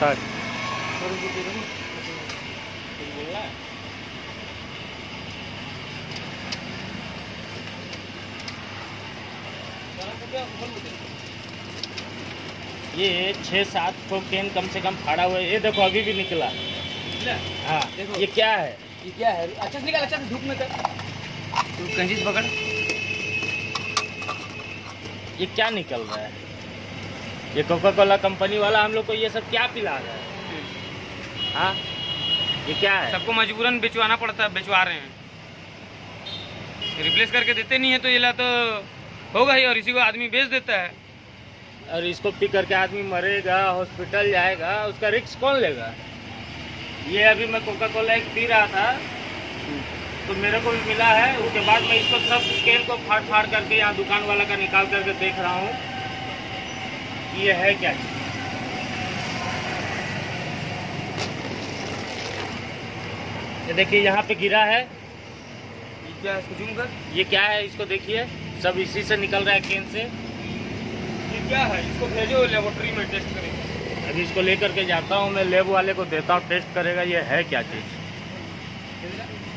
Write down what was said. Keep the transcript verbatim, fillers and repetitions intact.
साठ। ये छः सात को केन कम से कम फाड़ा हुआ है। ये देखो अभी भी निकला। हाँ देखो ये क्या है, ये क्या है? अच्छा से निकाल, अच्छा से धूप में कर, तू कंजी से पकड़। ये क्या निकल रहा है? ये कोका कोला कंपनी वाला हम लोग को ये सब क्या पिला रहा है? हाँ ये क्या है? सबको मजबूरन बेचवाना पड़ता है, बेचवा रहे हैं, रिप्लेस करके देते नहीं है तो ये ला तो होगा ही, और इसी को आदमी बेच देता है। और इसको पी करके आदमी मरेगा, हॉस्पिटल जाएगा, उसका रिस्क कौन लेगा? ये अभी मैं कोका कोला एक पी रहा था तो मेरे को भी मिला है। उसके बाद मैं इसको सब केन को फाड़ फाड़ करके यहाँ दुकान वाला का निकाल करके देख रहा हूँ ये है क्या चीज़। ये देखिए यहाँ पे गिरा है। ये क्या है? इसको जूम कर। ये क्या है? इसको देखिए, सब इसी से निकल रहा है, केन से। ये क्या है? इसको भेजो लेबोरेटरी में टेस्ट करेंगे। अभी इसको लेकर के जाता हूँ मैं, लेब वाले को देता हूँ, टेस्ट करेगा ये है क्या चीज़।